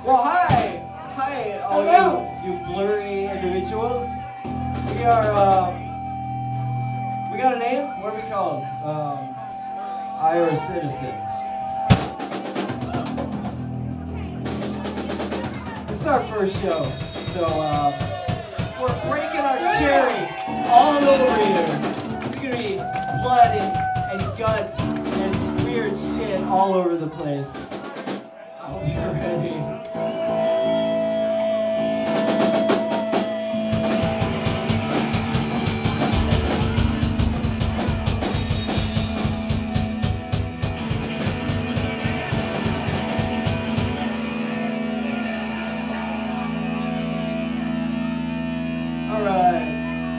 Well, hi, all you blurry individuals. We are, we got a name? What are we called? Iowa Citizen. This is our first show, so we're breaking our cherry all over here. There's gonna be blood and guts and weird shit all over the place. I hope you're ready. Alright.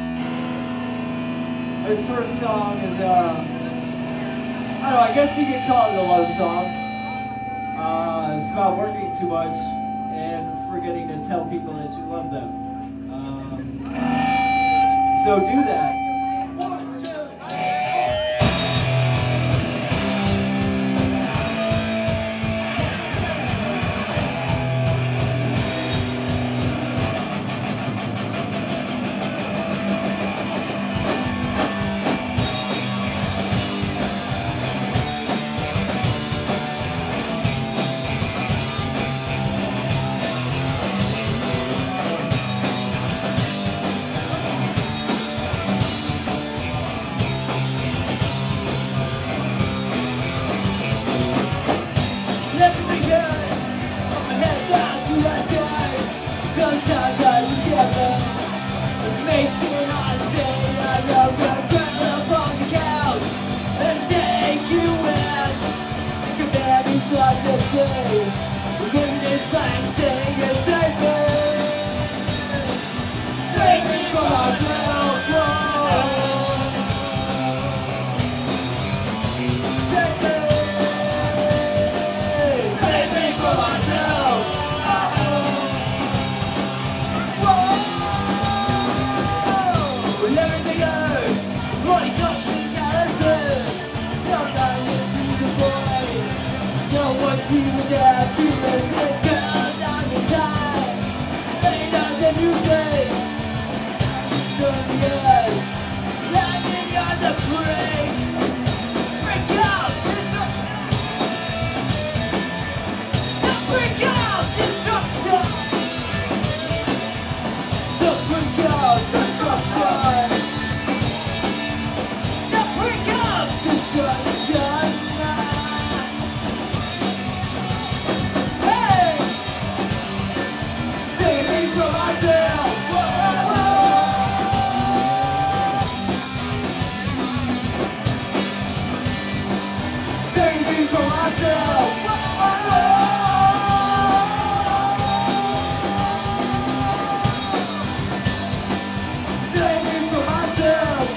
This first song is, I don't know, I guess you could call it a love song. It's about working too much and forgetting to tell people that you love them. So do that. Sometimes I together makes it hard to say I love you. Grab up on the couch and take you in. Compare me twice a day. Living this life, saying you're taking. Take me for myself. Take me for myself. When everything hurts, what it comes together. Don't lie into the boy. No one's even there to listen. Girl, down your time. Ain't nothing you think. Doing the edge, landing on the brink. Break out, disruption. Break out, disruption. Don't break out, disruption. Don't break out, disruption. Hey! Save me from myself. Save me from myself. Save me from myself.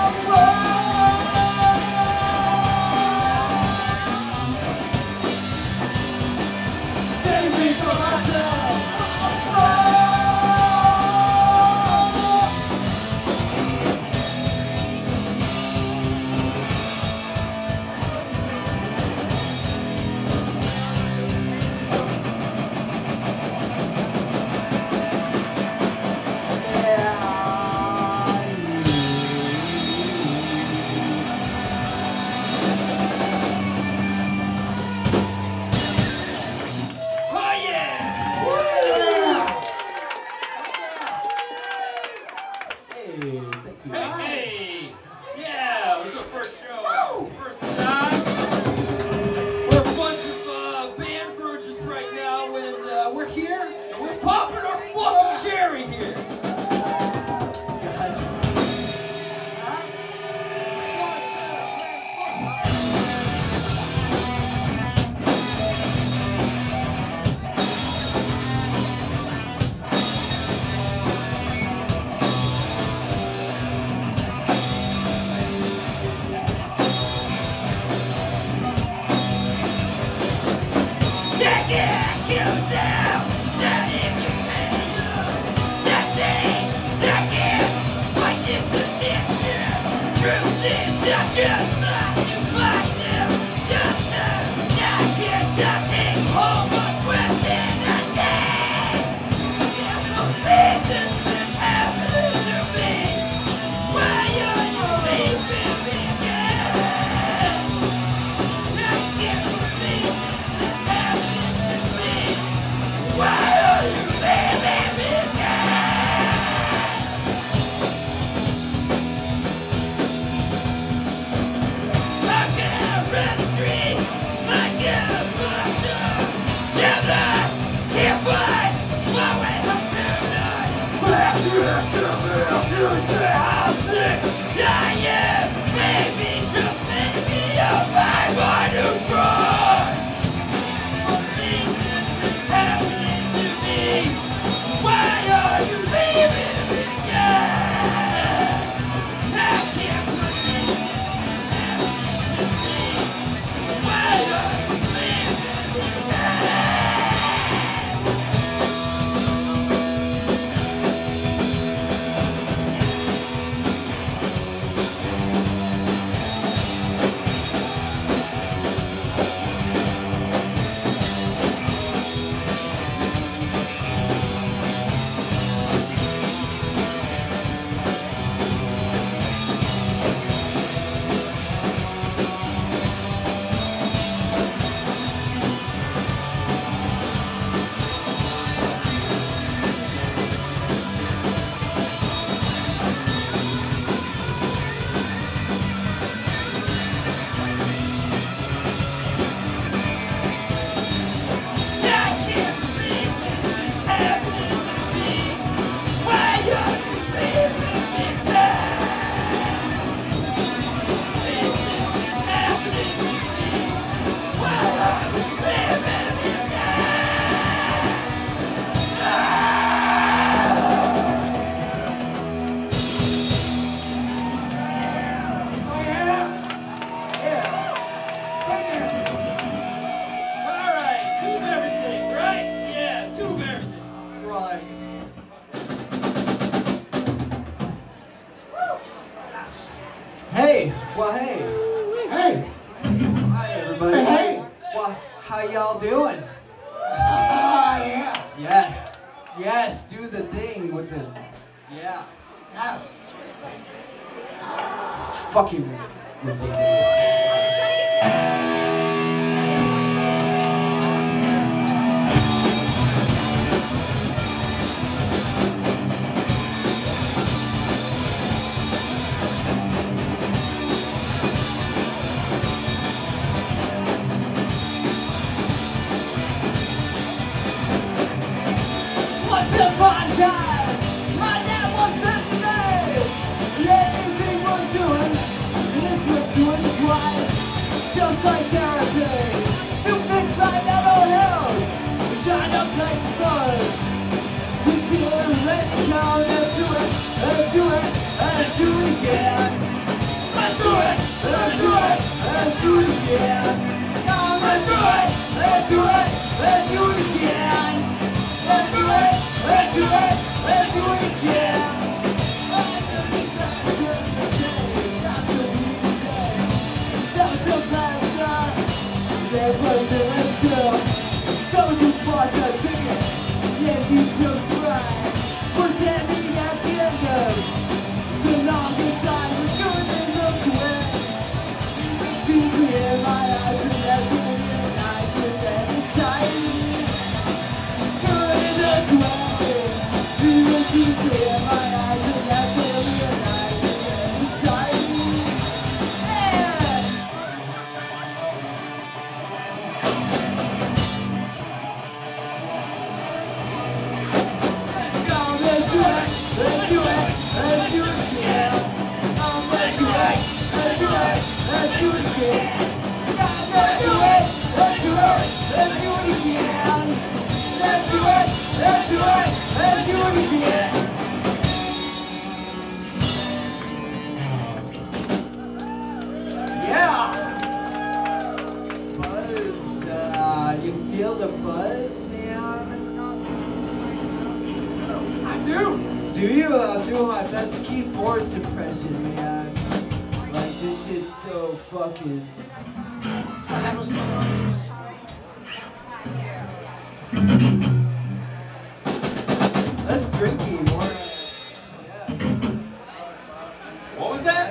Save me from myself. Hey! Yeah, it was our first show. First time. We're a bunch of band virgins right now, and we're here, and we're popping our fucking cherry here. Just say how sick I am. Maybe, just maybe, I might want to try. Only this is happening to me. Why are you leaving me again? I can't believe this is happening to me. Why are you leaving me again? Hey, well, hey. Hey. Hi, everybody. Hey. Well, how y'all doing? Yeah. Yes. Yes, do the thing with the... Yeah. Yes. It's fucking ridiculous. Once upon a time, my dad was in the day. Anything we're doing, this we're doing twice. Just like therapy, to fix my mental health. We're trying to play first. Until let's count and do it, and do it, and do it again. Let's do it, let's do it, and do it again. Now let's do it, let's do it, and do it again. Let's do it, let's do it, let's do it again. That's a pleasure. Never doing too. So you bought the ticket, yeah, you took right. We're standing at the end of the longest line. We're doing it the way. To clear my eyes and let me realize with that anxiety. Good in the way. To clear my eyes and let me realize with that anxiety. Yeah. Let's do it, let's do it, let's do it again. Let's do it, let's do it, let's do it again. Let's do it, let's do it, let's do it again. Let's do it, let's do it, let's do it again. Yeah. Buzz, you feel the buzz, man? I do. Do you? I'm doing my best Keith Morris impression, man. Like, this shit's so fucking... I have a smoke. Let's drink you more. What was that?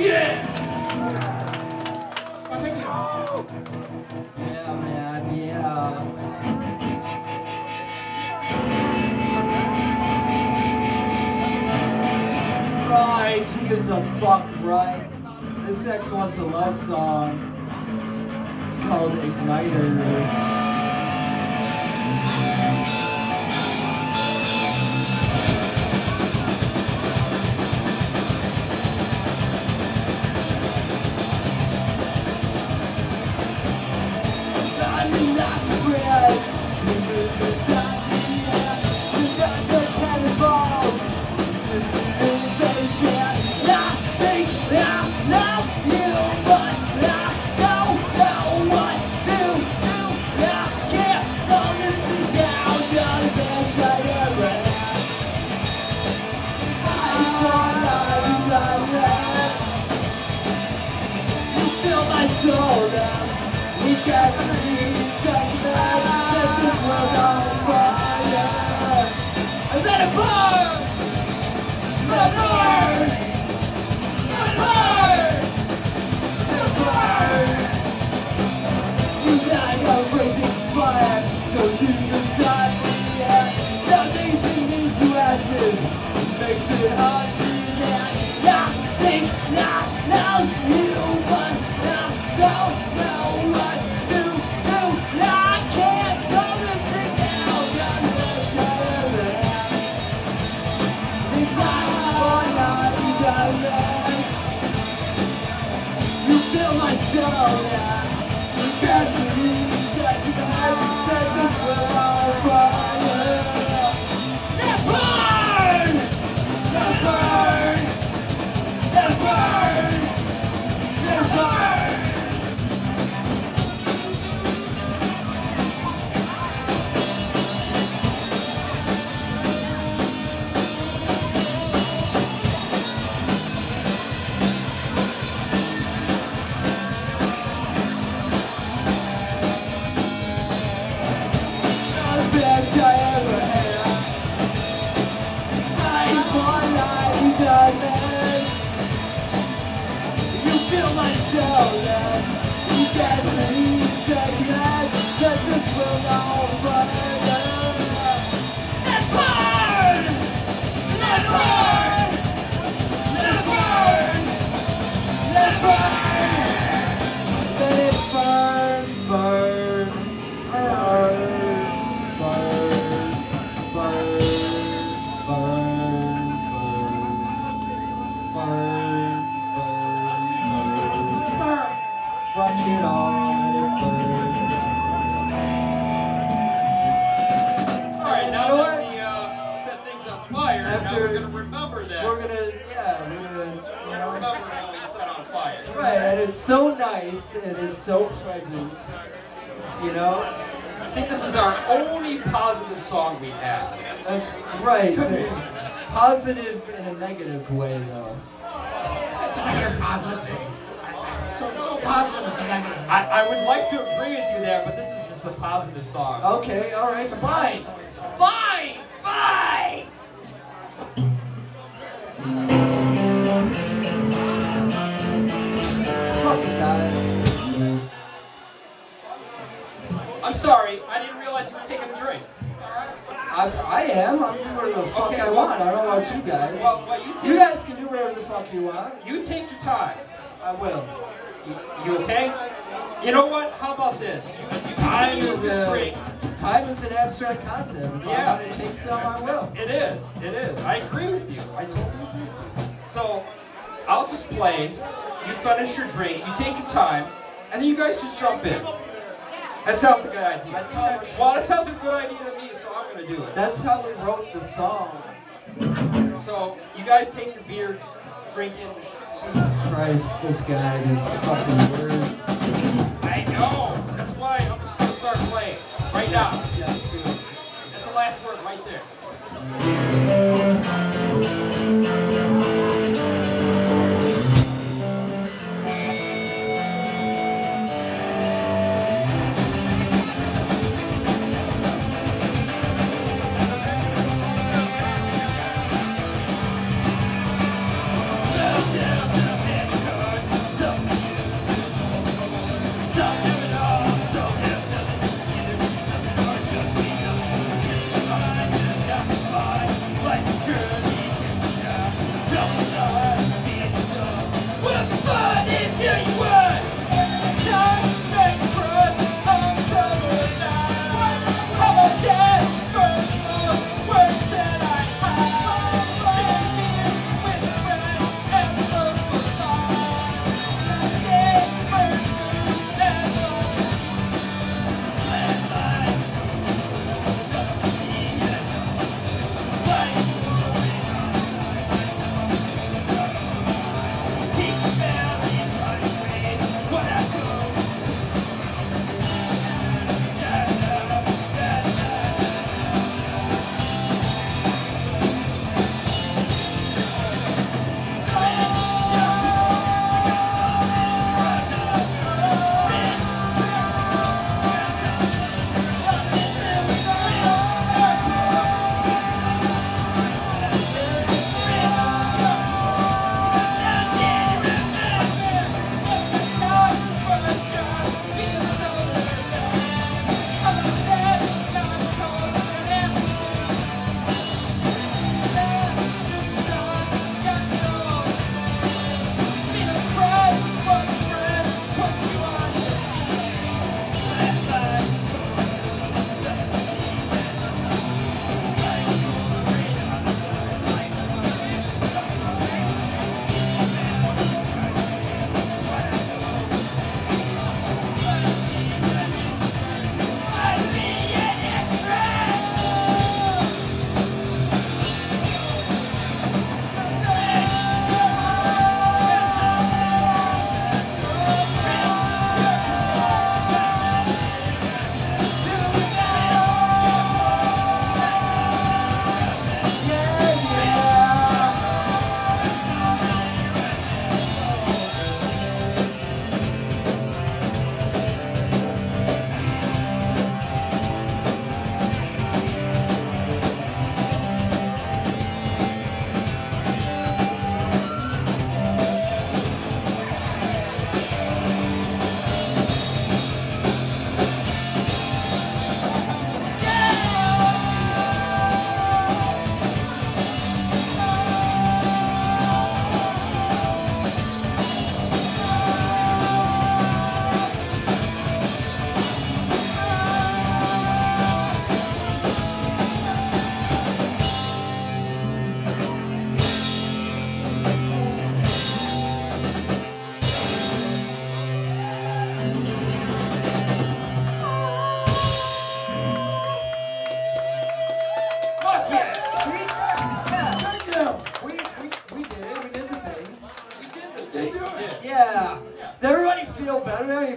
Yeah! Well, thank you. Yeah, man, yeah. Right, who gives a fuck, right? This next one's a love song. It's called Igniter. So nice and it's so pleasant, you know? I think this is our only positive song we have. Right. Positive in a negative way, though. That's another positive thing. So positive, it's a negative. I would like to agree with you there, but this is just a positive song. Okay, all right, fine. Fine! Fine! I'm sorry, I didn't realize you were taking a drink. I am. I'm doing whatever the fuck I want. I don't know about you guys. Well, you guys can do whatever the fuck you want. You take your time. I will. You okay? You know what? How about this? You time is a drink. Time is an abstract concept. If I want to take some, I will. It is. It is. I agree with you. I totally agree with you. So, I'll just play. You finish your drink. You take your time, and then you guys just jump in. That sounds a good idea. Well, that sounds a good idea to me, so I'm going to do it. That's how we wrote the song. So, you guys take your beer, drink it. Jesus Christ, this guy, these fucking words. I know. That's why I'm just going to start playing right now. That's the last word right there. Down, down, down,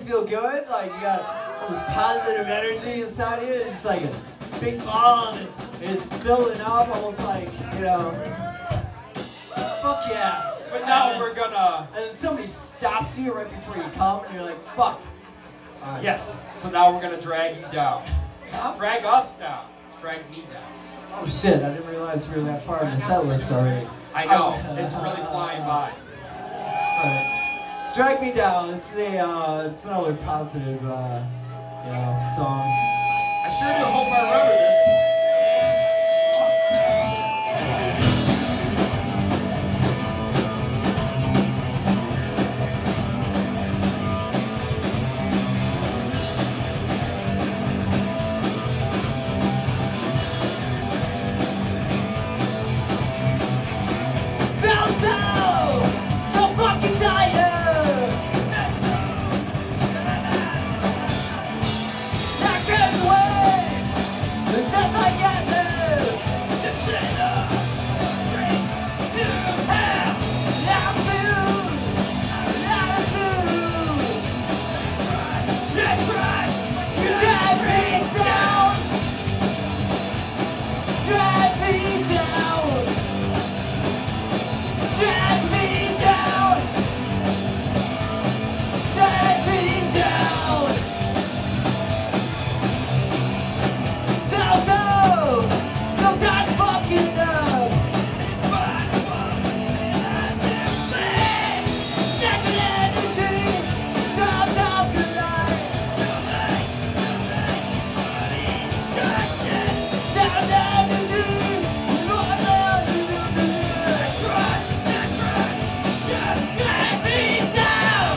feel good. Like you got this positive energy inside you. It's just like a big ball, and it's building up, almost like, you know. Fuck yeah. But now we're gonna. And then somebody stops you right before you come, and you're like, fuck. Yes. So now we're gonna drag you down. Drag us down. Drag me down. Oh shit! I didn't realize we were that far in the set list already. I know. It's really flying by. Alright. Drag Me Down. It's another positive, song. I sure do hope I remember this. So fucking tired. Not getting away. There's just like I do. Just sit up, drink, do hell. Now food, now food. That's right. Drag me down. Drag me down. Drag me down! Drag me down! So done fucking up! Negative energy! Down tonight! Down energy! That's right! Drag me down!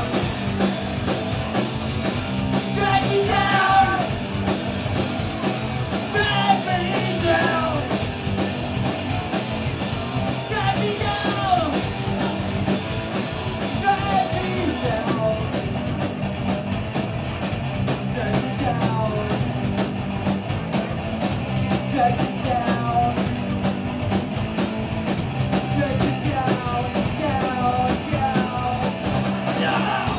Drag me down! Drag me down! Drag me down! Drag me down! Drag me down! Drag me down! Drag me down! Down! Down!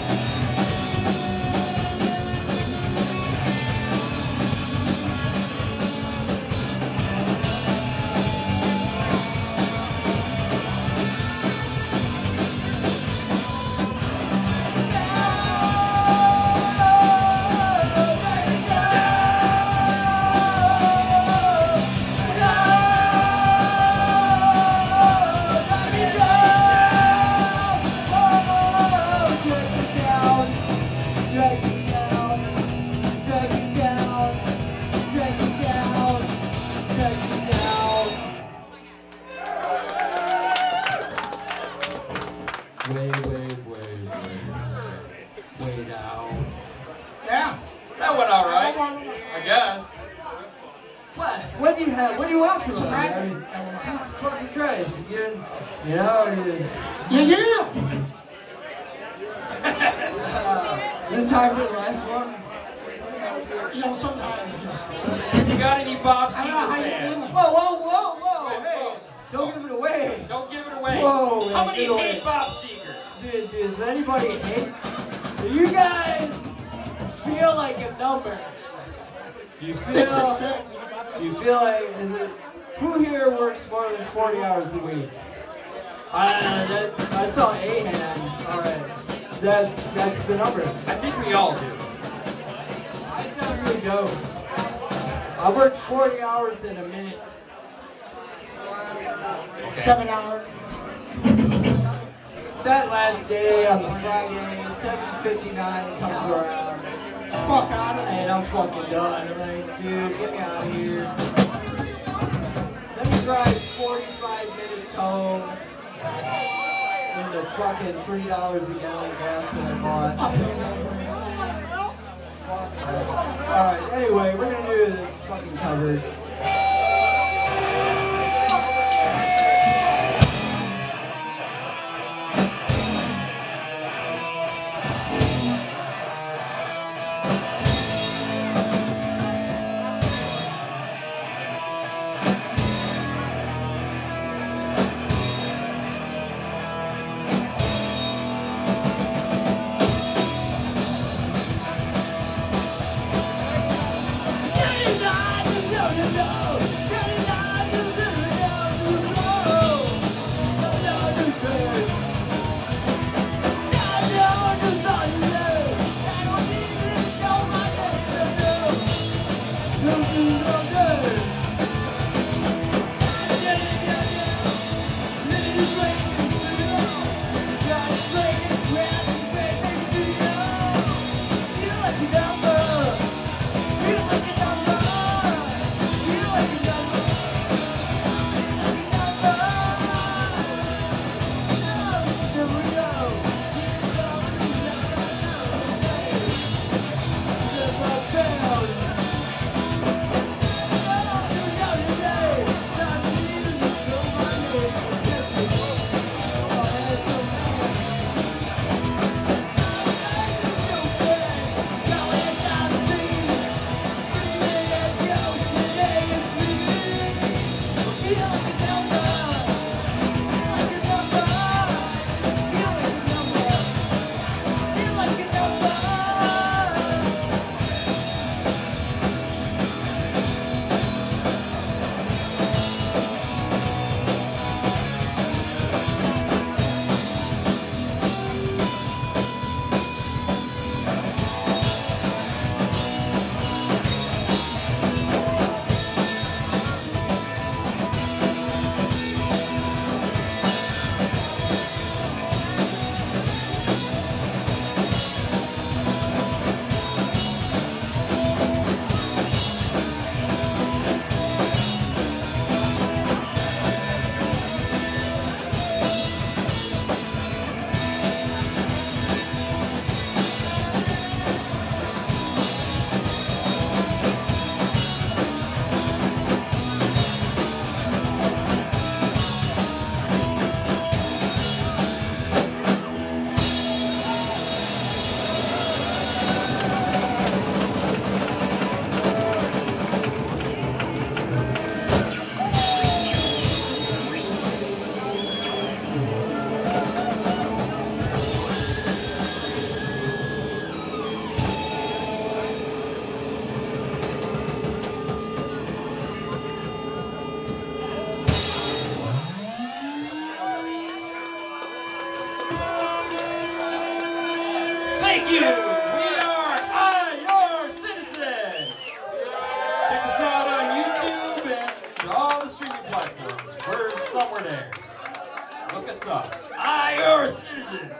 Drag me down, drag me down, drag me down, drag me down. Way down. Yeah. That went all right. I guess. What? What do you have? What do you want from us? Surprise I me. mean, Jesus fucking Christ! You know. Yeah. Is it time for the last one? You know, sometimes it just. You got any Bob I don't know how Seger you fans? feel. Whoa! Wait, Hey, whoa. don't give it away. Don't give it away. Whoa, How many give it away. hate Bob Seger? Dude, does anybody hate? Do you guys feel like a number? You feel? 666. You feel like is it? Who here works more than 40 hours a week? I saw a hand. All right, that's the number. I think we all do. I definitely don't. I work 40 hours in a minute. 7 hours. That last day on the Friday, 7:59 comes around, Fuck out of it. and I'm fucking done. I'm like, dude, get me out of here. Let me drive 45 minutes home in the fucking $3 a gallon gas that I bought. Alright, anyway, we're gonna do the fucking cover. Saturday. Look us up. You're a citizen.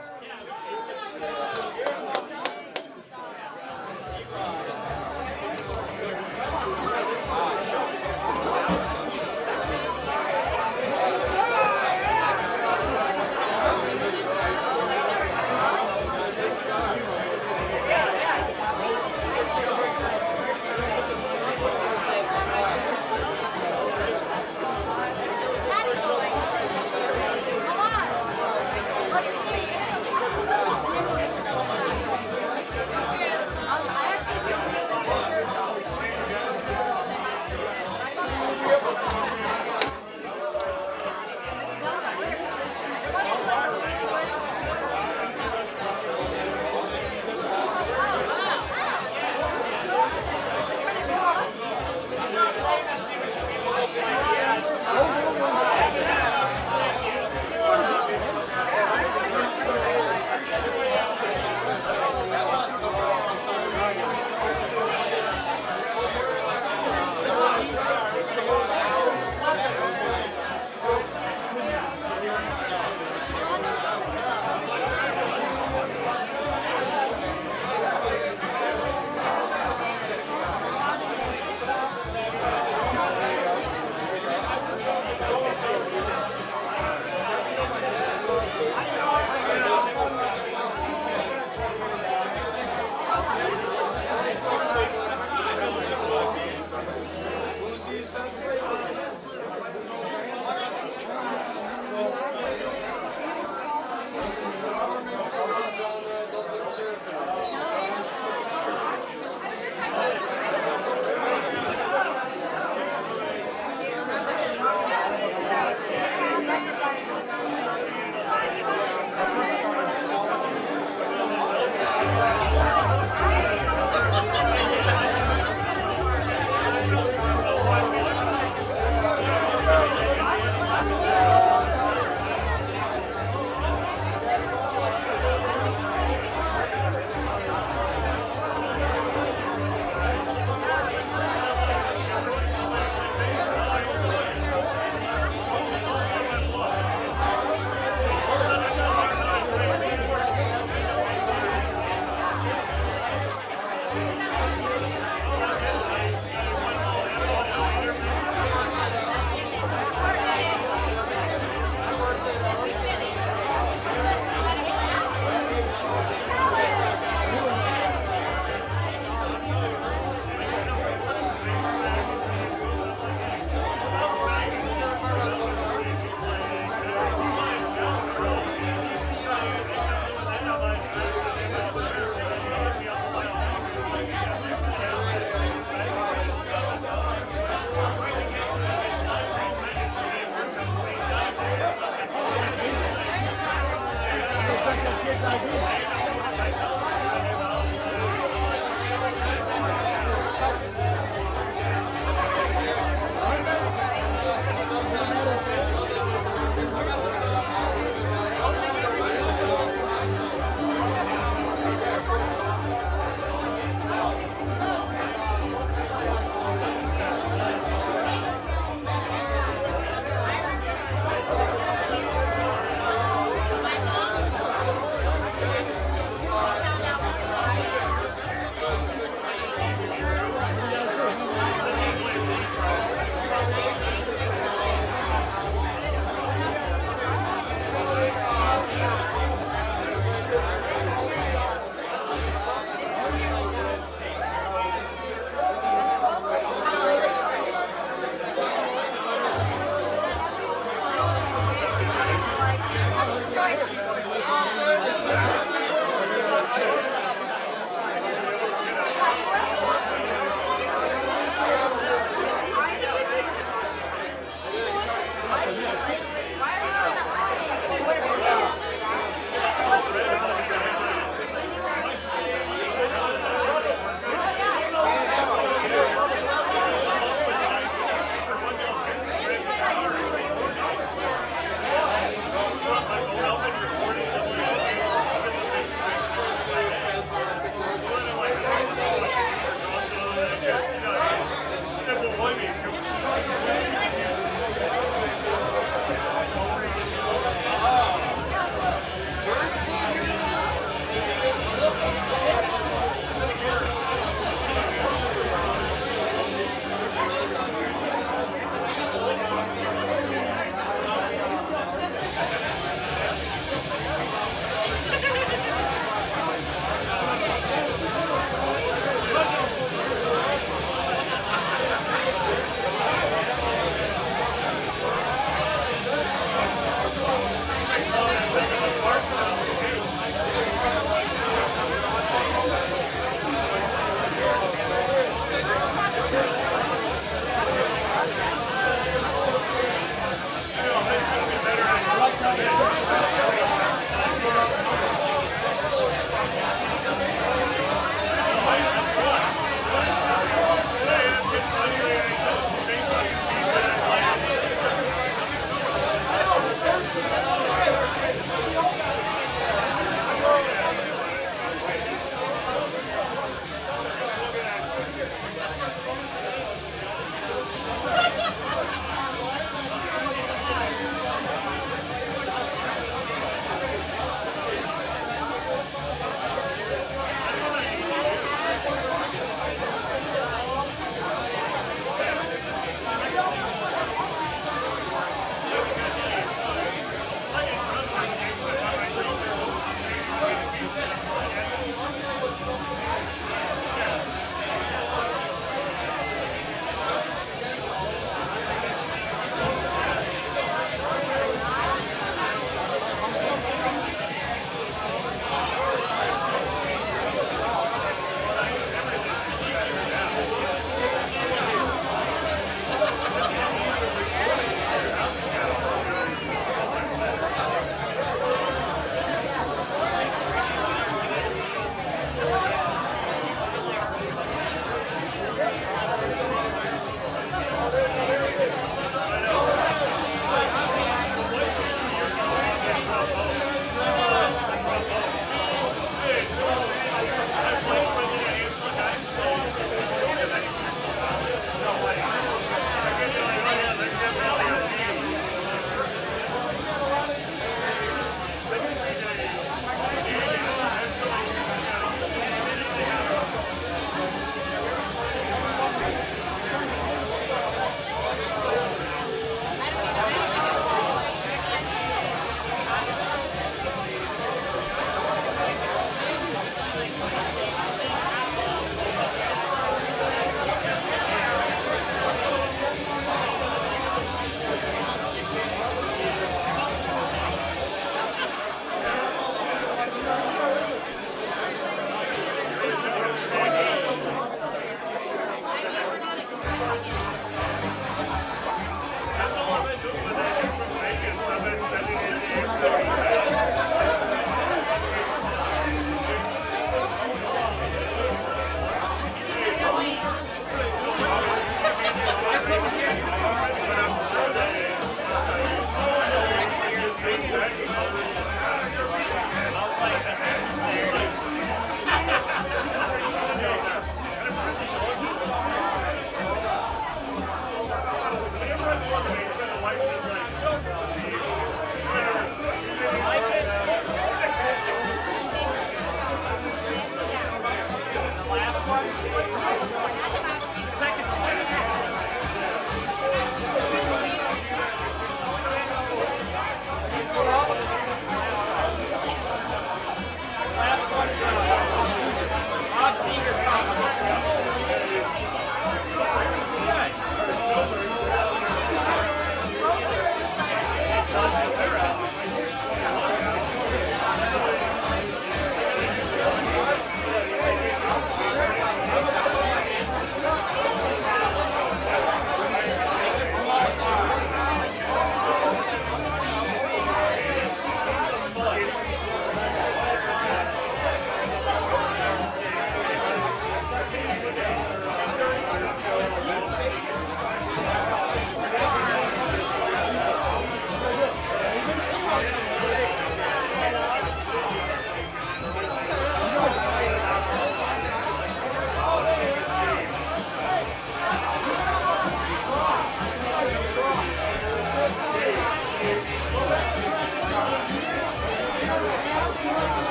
Thank you.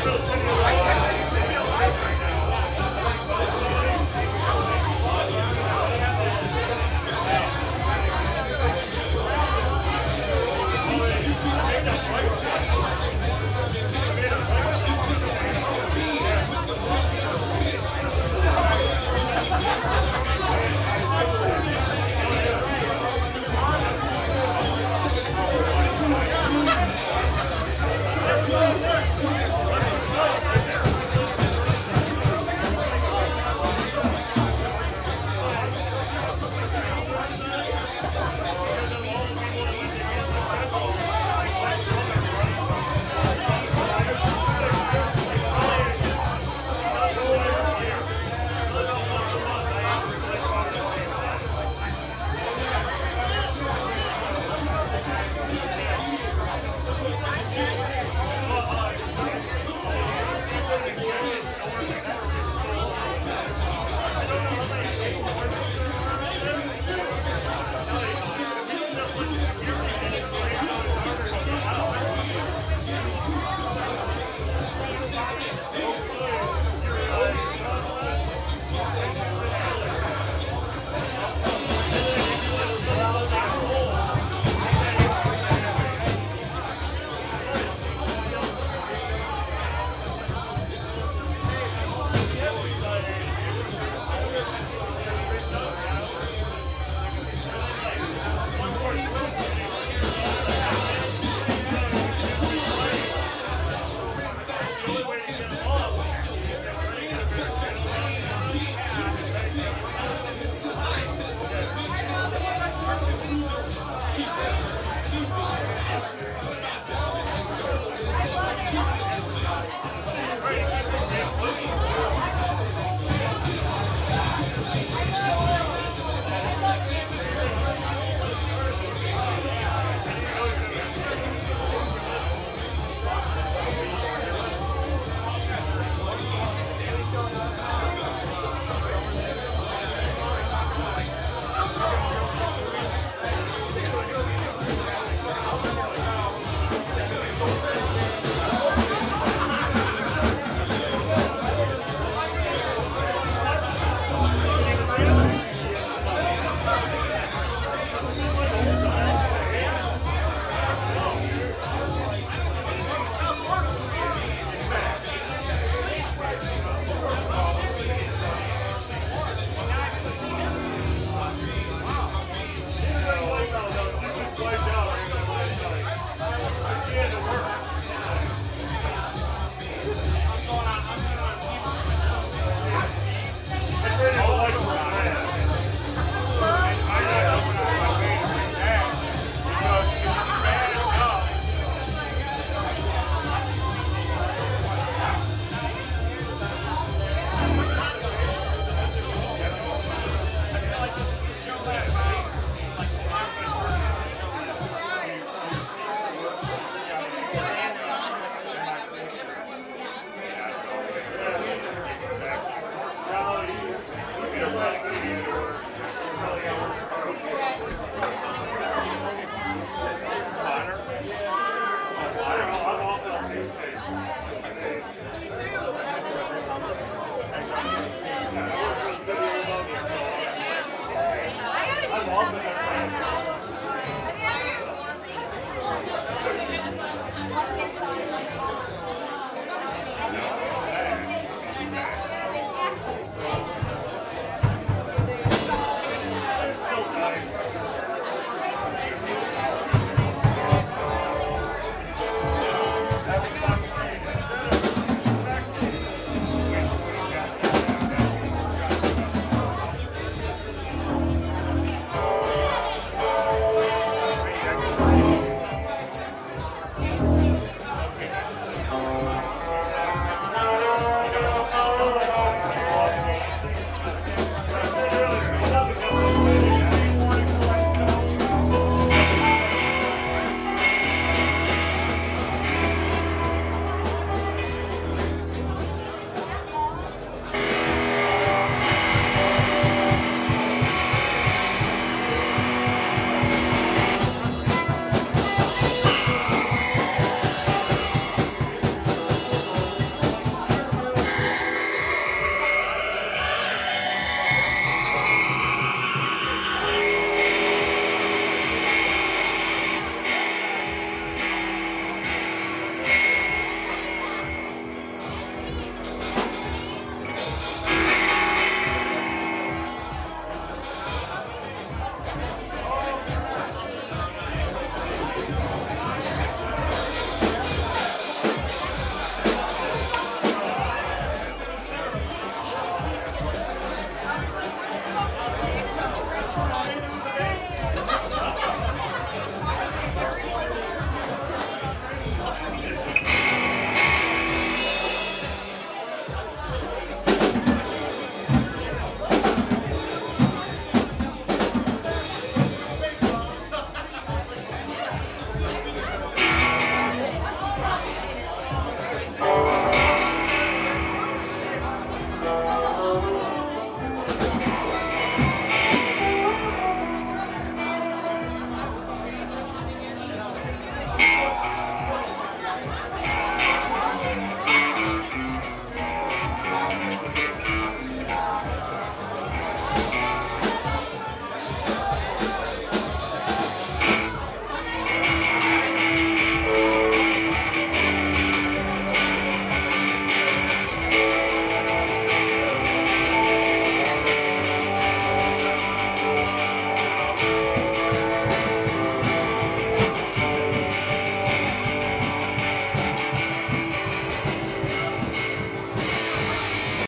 Thank you.